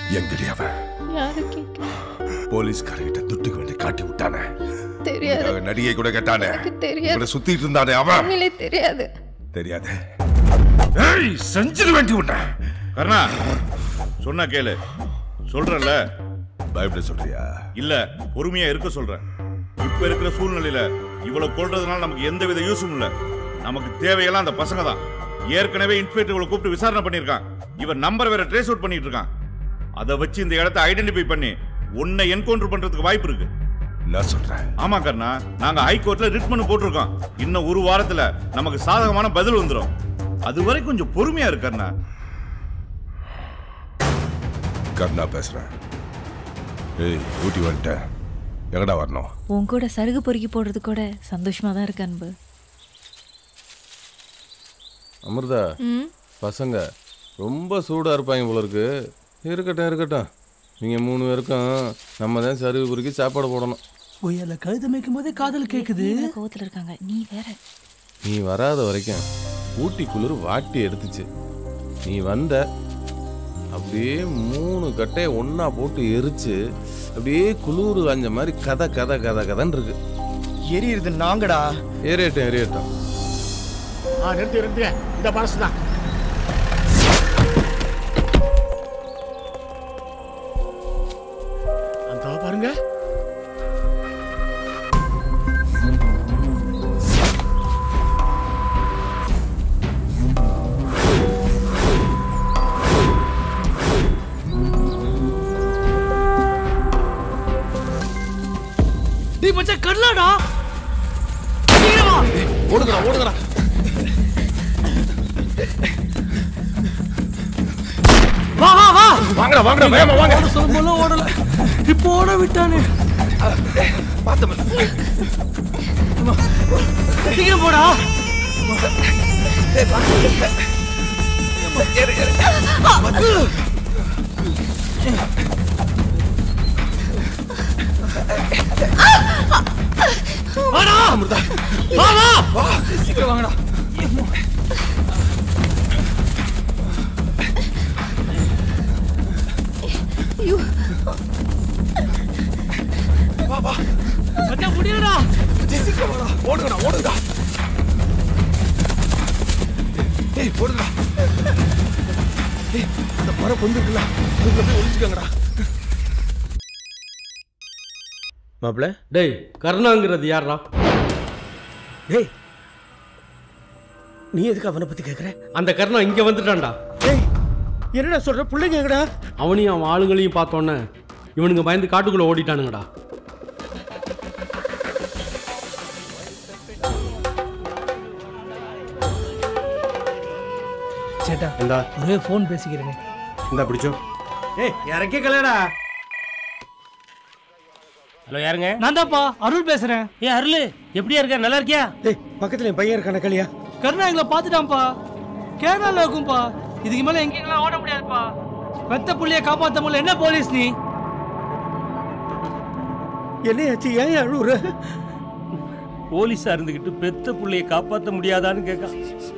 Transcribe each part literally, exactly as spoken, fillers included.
எங்கடி அவன்? யாரு கேக்க? போலீஸ்காரங்கிட்ட துட்டுக்கு வேண்டி காட்டி விட்டானே. தெரியாது. நடிகை கூட கேட்டானே. தெரியாது. இவனை சுத்திட்டு இருந்தானே அவன். உண்மையிலே தெரியாது. தெரியாது. ஏய் செஞ்சிட வேண்டி உன்ன. கர்ணா சொன்னா கேளு. சொல்றல. பயப்பட சொல்றியா? இல்ல பொறுமையா இருக்க சொல்றேன். இப்ப இருக்கிற சூழ்நிலையில இவ்வளவு கொல்றதுனால நமக்கு எந்த வித யூஸும் இல்ல. நமக்கு தேவையெல்லாம் அந்த பசங்க தான். ஏற்கனவே இன்ஸ்பெக்டர் இவளை கூப்பிட்டு விசாரணை பண்ணிருக்கான். இவன் நம்பர் வேற ட்ரேஸ் அவுட் பண்ணிட்டு இருக்கான். அதை வச்சு இந்த இடத்தை ஐடென்டிஃபை பண்ணி உன்னை என்கவுண்டர் பண்றதுக்கு வாய்ப்பு இருக்கு. நான் சொல்றேன். ஆமா கர்ணா, நாங்க ஹைகோர்ட்ல ரிட் பண்ணி போட்டிருக்கோம். இன்னும் ஒரு வாரத்துல நமக்கு சாதகமான பதில் வந்துடும். அது வரை கொஞ்சம் பொறுமையா இருக்கு கர்ணா. கர்ணா பேசுறேன். ஏய் ஊட்டி வந்துட்டேன். எங்கடா வரணும்? உன் கூட சருகு பொறுக்கி போடுறது கூட சந்தோஷமா தான் இருக்கு அன்பு. அமிர்தா, பசங்க ரொம்ப சூடா இருப்பாங்க போல இருக்கு. இருக்கட்டும் இருக்கட்டும். நீங்க மூணு பேருக்கும் நம்ம தான் சருகு பொறுக்கி சாப்பாடு போடணும். ஒய்யால கழுத மேய்க்கும் போதே காதல் கேக்குது. கோவத்துல இருக்காங்க. நீ வேற. நீ வராத வரைக்கும் ஊட்டி குளிர் வாட்டி எடுத்துச்சு. நீ வந்த அப்படியே மூணு கட்டையை ஒன்னா போட்டு எரிச்சு அப்படியே குளிர் காஞ்ச மாதிரி கதை கதை கதை கதைன்னு இருக்கு. எரியுறது நாங்கடா. எரியட்டும் எரியட்டும். ஆ நிறுத்தி நிறுத்தி. இந்த பாஸ் தான். அந்த பாருங்க. டேய் மச்சான் கல்லடா. ஓடுங்கடா ஓடுங்கடா. வா வா வா. வாங்கடா வாங்கடா வேகமா வாங்க. ஓட சொல்லும்போல ஓடல. இப்போ ஓட விட்டானே. பாத்து சீக்கிரம் போடா. ஏய் பாத்து. ஏறு ஏறு. வாடா அமிர்தா. வா வா. வா சீக்கிரம் வாங்கடா. ஐயோ. வா வா. மச்சான் முடியலடா. சீக்கிரம் வாடா. ஓடுங்கடா ஓடுங்கடா. ஏய் ஓடுங்கடா. ஏய் அந்த மரம் பொந்து இருக்குல. அதுக்குள்ள போய் ஒளிஞ்சுக்கங்கடா. மாப்ள டேய் கர்ணாங்கிறது யாரா? டேய் நீ எதுக்கு அவனை பத்தி கேக்குற? அந்த கர்ணா இங்க வந்துட்டான்டா. டேய் என்னடா சொல்ற? பிள்ளைங்க எங்கடா? அவனையும் அவன் ஆளுங்களையும் பார்த்தோன்னே இவனுங்க பயந்து காட்டுக்குள்ள ஓடிட்டானுங்கடா. சேட்டா இந்தா ஒரே ஃபோன் பேசிக்கிறேனே. இந்தா பிடிச்சோ. ஏய் இறக்கே கலையடா. ஹலோ யாருங்க? நான் தான்ப்பா அருள் பேசுறேன். ஏ அருள் எப்படியா இருக்க? நல்லா இருக்கியா? டேய் பக்கத்துல என் பையன் இருக்கான கலியா. கருணா எங்களை பாத்துட்டான்ப்பா. கேரளால இருக்கும்பா. இதுக்கு மேல எங்கெங்கெல்லாம் ஓட முடியாதுப்பா. பெத்த புள்ளைய காப்பாத்த முடியல. என்ன போலீஸ் நீ? என்னையாச்சு? ஏன் அழுவுற? போலீஸா இருந்துகிட்டு பெத்த புள்ளைய காப்பாத்த முடியாதான்னு கேட்க.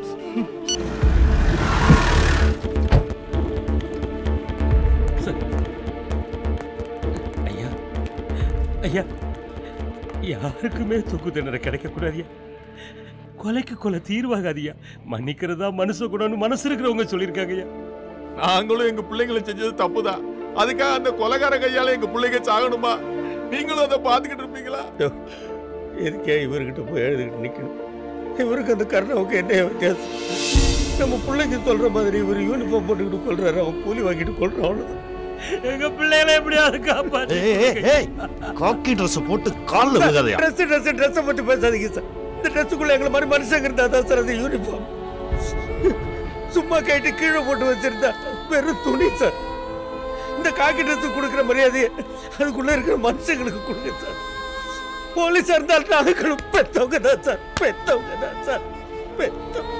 ஐயா ஐயா யாருக்குமே தூக்கு தண்டனை கிடைக்க கூடாதியா. கொலைக்கு கொலை தீர்வாகாதியா. மன்னிக்கிறதா மனுஷ கூடன்னு மனசு இருக்கிறவங்க சொல்லியிருக்காங்க ஐயா. நாங்களும் எங்க பிள்ளைங்களை செஞ்சது தப்புதான். அதுக்காக அந்த கொலைகார கையால எங்க பிள்ளைங்க சாகணுமா? நீங்களும் அதை பாத்துக்கிட்டு இருப்பீங்களா? எதுக்கே இவர்கிட்ட போய் எழுதிக்கிட்டு நிக்கணும்? இவருக்கு அந்த கர்ணாவுக்கு என்ன வித்தியாசம்? நம்ம பிள்ளைக்கு சொல்ற மாதிரி இவர் யூனிஃபார்ம் போட்டுக்கிட்டு கொள்றாரு. அவன் கூலி வாங்கிட்டு கொள்றான். அவ்வளவுதான். எங்க பிள்ளைகளை எப்படியாவது காப்பாத்து. காக்கி ட்ரெஸ் போட்டு கால்ல விழுகாதயா. ட்ரெஸ் ட்ரெஸ் ட்ரெஸ் மட்டும் பேசாதீங்க சார். இந்த ட்ரெஸ்ஸுக்குள்ள எங்களை மாதிரி மனுஷங்க இருந்தா தான் சார் அது யூனிஃபார்ம். சும்மா கைட்டு கீழே போட்டு வச்சிருந்தா வெறும் துணி சார். இந்த காக்கி ட்ரெஸ் கொடுக்குற மரியாதையை அதுக்குள்ள இருக்கிற மனுஷங்களுக்கு கொடுங்க சார். போலீஸா இருந்தாலும் நாங்களும் பெத்தவங்க தான் சார். பெத்தவங்க தான் சார். பெத்தவங்க.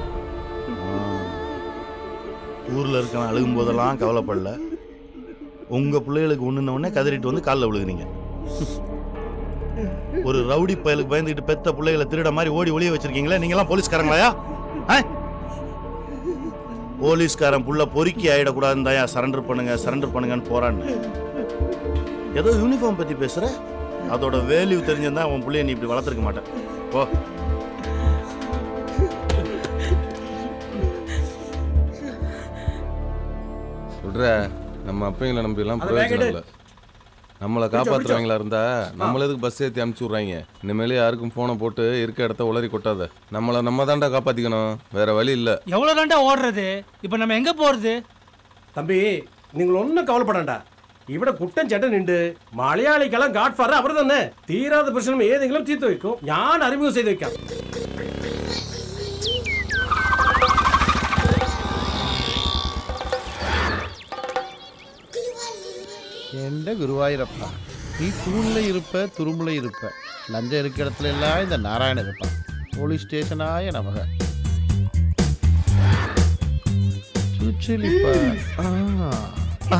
ஊர்ல இருக்க அழுகும் போதெல்லாம் கவலைப்படல. உங்க பிள்ளைகளுக்கு ஒண்ணுன உடனே கதறிட்டு வந்து காலில் விழுகுறீங்க. ஒரு ரவுடி பயலுக்கு பயந்துட்டு பெத்த பிள்ளைகளை திருட மாதிரி ஓடி ஒளிய வச்சிருக்கீங்களா? நீங்க எல்லாம் போலீஸ்காரங்களாயா? போலீஸ்காரன் புள்ள பொறுக்கி ஆயிடக்கூடாதுன்னு தான் சரண்டர் பண்ணுங்க சரண்டர் பண்ணுங்கன்னு போறான்னு. ஏதோ யூனிஃபார்ம் பத்தி பேசுற, அதோட வேல்யூ தெரிஞ்சிருந்தா உன் பிள்ளைய நீ இப்படி வளர்த்துருக்க மாட்டேன். ஓ சொல்ற, நம்ம அப்பைங்களை நம்பி எல்லாம் பிரயோஜனம் இல்லை. நம்மளை காப்பாற்றுறவங்களா இருந்தா நம்மள எதுக்கு பஸ் ஏற்றி அனுப்பிச்சி விட்றாங்க? இனிமேலே யாருக்கும் ஃபோனை போட்டு இருக்க இடத்த உளறி கொட்டாத. நம்மளை நம்ம தாண்டா காப்பாற்றிக்கணும், வேற வழி இல்லை. எவ்வளோ தாண்டா ஓடுறது? இப்போ நம்ம எங்கே போகிறது? தம்பி நீங்கள் ஒன்றும் கவலைப்படாண்டா. ഇവിടെ കുട്ടൻ ചേട്ടൻ ഉണ്ട്. മലയാളിക്കെല്ലാം ഗാഡ് ഫാദർ അവർ തന്നെ. തീരാത്ത പ്രശ്നം ഏതെങ്കിലും തീർത്ത് വെക്കും. ഞാൻ അറിമുഖം ചെയ്ത് വെക്കാം. എൻ്റെ ഗുരുവായൂരപ്പ, നീ തൂണിൽ ഇരുപ്പ് തുരുമ്പിൽ ഇരുപ്പ് ലഞ്ചം ഇരിക്കിടത്തില എല്ലാം இந்த நாராயண இருப்பான். போலீஸ் ஸ்டேஷனாய நமக சுச்சிலிப்பா. ஆ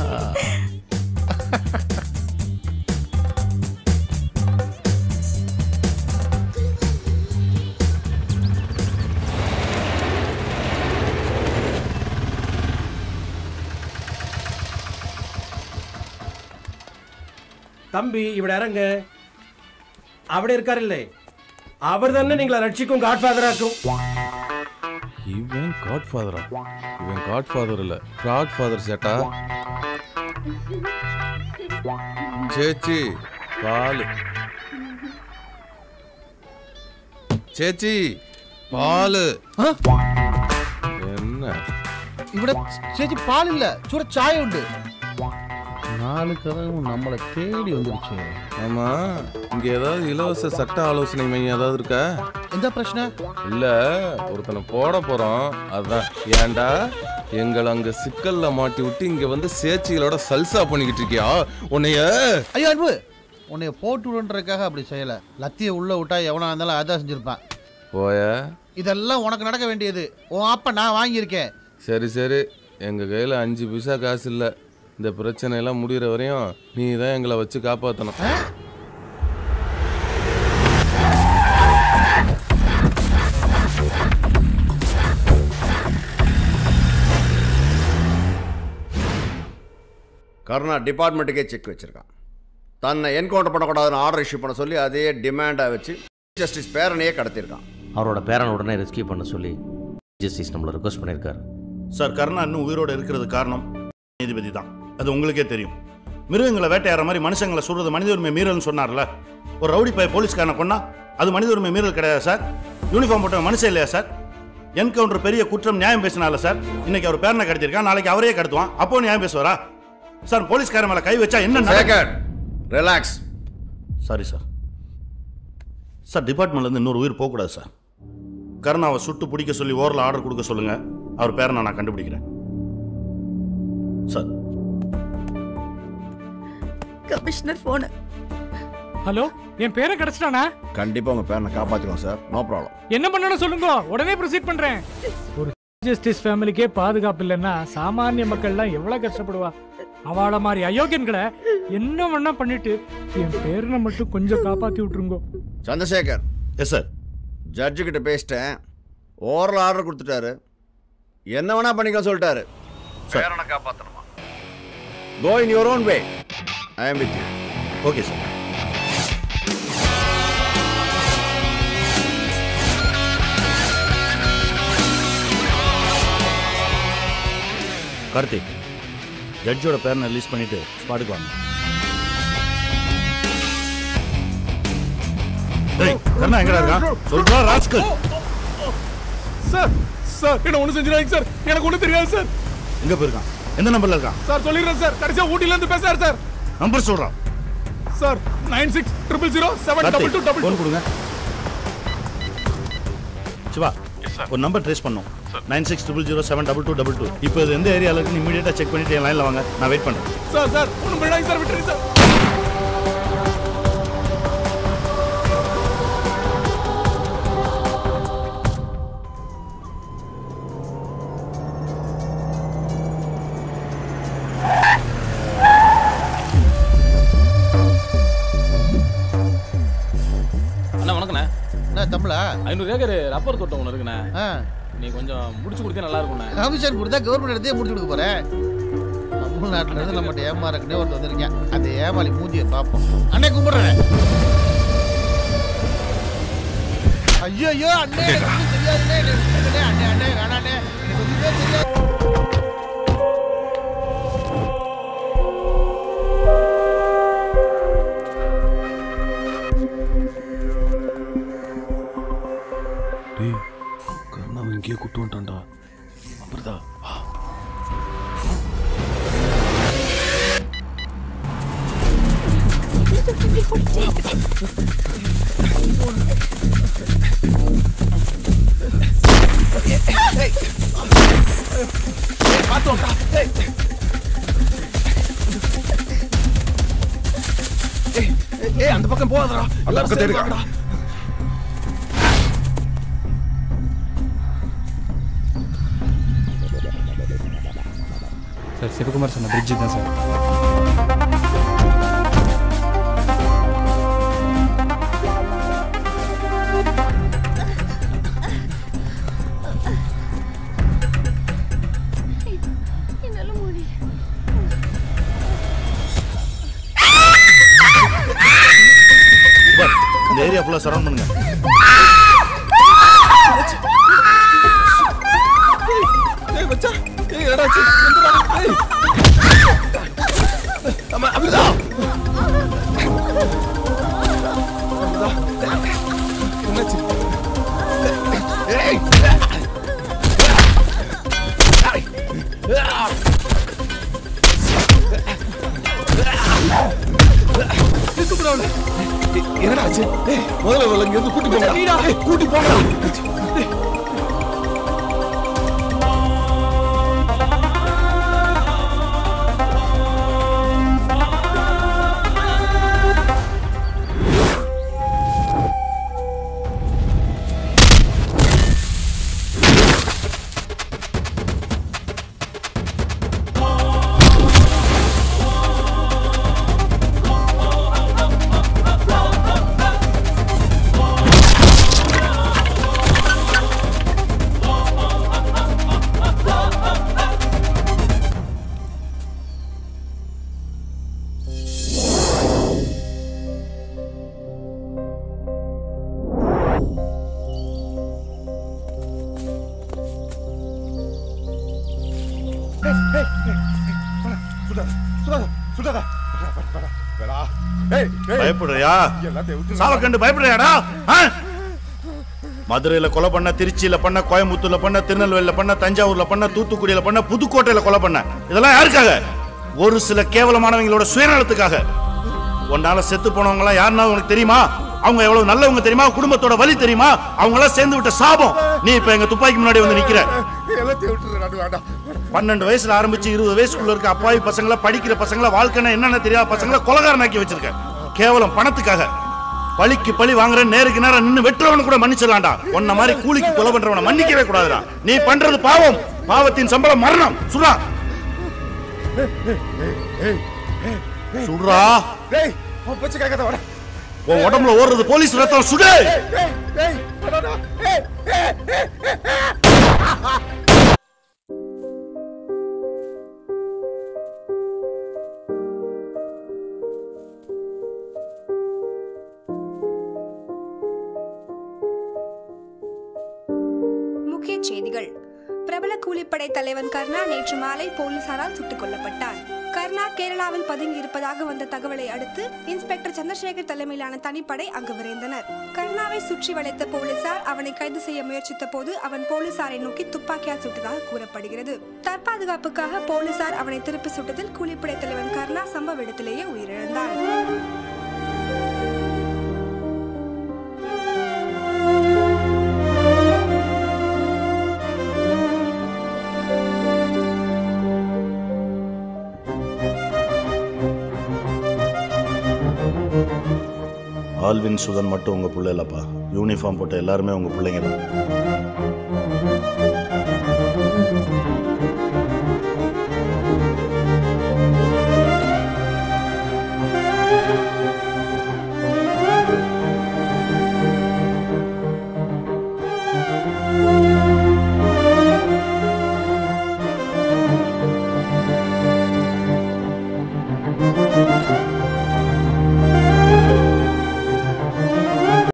தம்பி ഇവിടെ ഇറങ്ങ. അവിടെ இருக்காரில்லை, அவர் തന്നെ നിങ്ങളെ രക്ഷിക്കും, ഗാഡ് ഫാദർ ആക്കും. இவன் காட் ஃபாதரா? இவன் காட் ஃபாதர் இல்ல, காட் ஃபாதர் சேட்டா. சேச்சி பால், ചേച്ചി പാല്. என்ன ഇവിടെ ചേച്ചി പാലില്ല, ചൂട ചായ ഉണ്ട്. நாலு கதவும் நம்மளை தேடி வந்துருச்சு. ஆமா, இங்க ஏதாவது இலவச சட்ட ஆலோசனை மையம் ஏதாவது இருக்கா? எந்த பிரச்சனை இல்ல, ஒருத்தனை போட போறோம், அதான். ஏண்டா எங்களை அங்க சிக்கல்ல மாட்டி விட்டு இங்க வந்து சேச்சிகளோட சல்சா பண்ணிக்கிட்டு இருக்கியா? உன்னைய ஐயோ அன்பு, உன்னைய போட்டு விடுன்றதுக்காக அப்படி செய்யல. லத்திய உள்ள விட்டா எவனா இருந்தாலும் அதான் செஞ்சிருப்பான். போய, இதெல்லாம் உனக்கு நடக்க வேண்டியது. உன் அப்ப நான் வாங்கியிருக்கேன். சரி சரி, எங்க கையில அஞ்சு பைசா காசு இல்ல. இந்த பிரச்சனை எல்லாம் முடிகிற வரையும் நீ தான் எங்களை வச்சு காப்பாற்றணும். கருணா டிபார்ட்மெண்ட்டுக்கே செக் வச்சிருக்கான். தன்னை என்கவுண்டர் பண்ணக்கூடாதுன்னு ஆர்டர் இஷ்யூ பண்ண சொல்லி அதே டிமாண்டாக வச்சு ஜஸ்டிஸ் பேரனையே கடத்திருக்கான். அவரோட பேரனை உடனே ரெஸ்கியூ பண்ண சொல்லி ஜஸ்டிஸ் நம்மளை ரிக்வஸ்ட் பண்ணியிருக்காரு. சார், கருணா இன்னும் உயிரோடு இருக்கிறது காரணம் நீதிபதி தான். அது உங்களுக்கே தெரியும். மிருகங்களை வேட்டையாடுற மாதிரி மனுஷங்களை சொல்றது மனித உரிமை மீறல்னு சொன்னார்ல. ஒரு ரவுடி பைய போலீஸ்காரனை கொன்னா அது மனித உரிமை மீறல் கிடையாது சார். யூனிஃபார்ம் போட்ட மனுஷன் இல்லையா சார்? என்கவுண்டர் பெரிய குற்றம், நியாயம் பேசினால சார். இன்னைக்கு அவர் பேரனை கடத்திருக்கான், நாளைக்கு அவரே கடத்துவான். அப்போ நியாயம் பேசுவாரா சார்? போலீஸ்காரன் மேல கை வச்சா என்ன? ரிலாக்ஸ். Sorry sir. சார், டிபார்ட்மெண்ட்ல இருந்து இன்னொரு உயிர் போகக்கூடாது சார். கருணாவை சுட்டு பிடிக்க சொல்லி ஓரில் ஆர்டர் கொடுக்க சொல்லுங்க. அவர் பேரனை நான் கண்டுபிடிக்கிறேன் சார். Commissioner phone. ஹலோ, என் பேரை கிடைச்சிட்டானா? கண்டிப்பா உங்க பேரனை காப்பாத்திடுவோம் சார். No problem. என்ன பண்ணணும் சொல்லுங்க, உடனே ப்ரொசீட் பண்றேன். ஒரு ஜஸ்டிஸ் ஃபேமிலிக்கே பாதுகாப்பு இல்லைன்னா சாமானிய மக்கள்லாம் எவ்வளவு கஷ்டப்படுவா. அவளை மாதிரி அயோக்கியன்களை என்ன வேணா பண்ணிட்டு என் பேரனை மட்டும் கொஞ்சம் காப்பாத்தி விட்டுருங்க. சந்திரசேகர். Yes sir. ஜட்ஜு கிட்ட பேசிட்டேன், ஓரல் ஆர்டர் கொடுத்துட்டாரு. என்ன வேணா பண்ணிக்க சொல்லிட்டாரு. பேரனை காப்பாத்தணுமா? Go in your own way. I am with you. Okay, sir. Karthik, ஜட்ஜோட பேரனை ரிலீஸ் பண்ணிட்டு ஸ்பாட்டுக்கு வாங்க. டேய், கண்ணா எங்கடா இருக்கான்? சொல்றா ராஸ்கல். சார், சார் என்ன ஒண்ணு செஞ்சிராதீங்க சார். எனக்கு ஒண்ணு தெரியாது சார். எங்க போயிருக்கான்? எந்த நம்பர்ல இருக்கான்? சார் சொல்லிடுறேன் சார். கடைசியா ஊட்டில இருந்து பேசுறாரு சார். நம்பர் சொல்றான் sir. Nine six triple zero seven double two double. Phone கொடுங்க. சிவா, ஒரு நம்பர் ட்ரேஸ் பண்ணோம். Nine six triple zero seven double two double two. இப்போ இது எந்த ஏரியாவில் இருக்குன்னு இமீடியட்டா செக் பண்ணிட்டு என் லைன்ல வாங்க. நான் வெயிட் பண்றேன். சார் சார் ஒன்றும் பண்ணாங்க சார், விட்டுருங்க சார். தமிழா ஐநூறு ஏக்கர் ரப்பர் தோட்டம் ஒன்று இருக்குண்ணே. நீ கொஞ்சம் முடிச்சு கொடுத்தா நல்லா இருக்கும்ண்ணே. கமிஷன் கொடுத்தா கவர்மெண்ட் எடுத்தே முடிச்சு கொடுக்க போறேன். தமிழ்நாட்டுல இருந்து நம்மகிட்ட ஏமாறக்குனே ஒருத்தர் வந்திருக்கேன். அந்த ஏமாளி மூஞ்சியை பார்ப்போம். அண்ணே கும்பிடுறேன். ஐயோ ஐயோ அண்ணே தெரியாதுண்ணே. அண்ணே அண்ணே வேணாண்ணே எனக்கு ஒன்றுமே தெரியாது. டேய் கர்ணாவை இங்கேயே கூட்டு வந்துட்டான்டா. அப்புறதா வா. அந்த பக்கம் போகாதடா. அந்த பக்கம் தேடுடா. சார் சிவகுமார் சொன்ன பிரிட்ஜ் தான் சார். இந்த ஏரியா ஃபுல்லா சரவுண்ட் பண்ணுங்க. ஏய் மச்சா, ஏய் எடாச்சு, எந்தடா? ஏய். அம்மா அமிர்தா. அமிர்தா. என்னாச்சு? ஏய். என்னடா ஆச்சு? முதல்ல இங்க இருந்து கூட்டி போங்க. கூட்டி போங்க. பயப்படுறியா? சாவக்கண்டு பயப்படுறியாடா? மதுரையில கொலை பண்ண, திருச்சியில பண்ண, கோயம்புத்தூர்ல பண்ண, திருநெல்வேலியில பண்ண, தஞ்சாவூர்ல பண்ண, தூத்துக்குடியில பண்ண, புதுக்கோட்டையில கொலை பண்ண. இதெல்லாம் யாருக்காக? ஒரு சில கேவலமானவங்களோட சுயநலத்துக்காக. உன்னால செத்து போனவங்க எல்லாம் யாருன்னா உனக்கு தெரியுமா? அவங்க எவ்வளவு நல்லவங்க தெரியுமா? குடும்பத்தோட வலி தெரியுமா? அவங்க எல்லாம் சேர்ந்து விட்ட சாபம். நீ இப்ப எங்க துப்பாக்கி முன்னாடி வந்து நிக்கிற. பன்னெண்டு வயசுல ஆரம்பிச்சு இருபது வயசுக்குள்ள இருக்க அப்பாவி பசங்களை, படிக்கிற பசங்களை, வாழ்க்கைனா என்னென்ன தெரியாத பசங்களை கொலகாரனாக்கி வச்சிருக்க. கேவலம் பணத்துக்காக. பழிக்கு பழி வாங்குற, நேருக்கு நேரம் நின்னு வெட்டுறவனு கூட மன்னிச்சிடலாம்டா. உன்ன மாதிரி கூலிக்கு கொலை பண்றவனை மன்னிக்கவே கூடாதுடா. நீ பண்றது பாவம். பாவத்தின் சம்பளம் மரணம். சுடா சுடுறா. உன் உடம்புல ஓடுறது போலீஸ் ரத்தம். சுடு. முக்கிய செய்திகள். பிரபல கூலிப்படை தலைவன் கர்ணா நேற்று மாலை போலீசாரால் சுட்டுக் கொல்லப்பட்டார். கர்ணா கேரளாவில் பதுங்கி இருப்பதாக வந்த தகவலை அடுத்து இன்ஸ்பெக்டர் சந்திரசேகர் தலைமையிலான தனிப்படை அங்கு விரைந்தனர். கர்ணாவை சுற்றி வளைத்த போலீசார் அவனை கைது செய்ய முயற்சித்த போது அவன் போலீசாரை நோக்கி துப்பாக்கியால் சுட்டதாக கூறப்படுகிறது. தற்பாதுகாப்புக்காக போலீசார் அவனை திருப்பி சுட்டதில் கூலிப்படை தலைவன் கர்ணா சம்பவ இடத்திலேயே உயிரிழந்தார். ஆல்வின் சுதன் மட்டும் உங்க பிள்ளை இல்லப்பா. யூனிஃபார்ம் போட்ட எல்லாருமே உங்க பிள்ளைங்க தான்.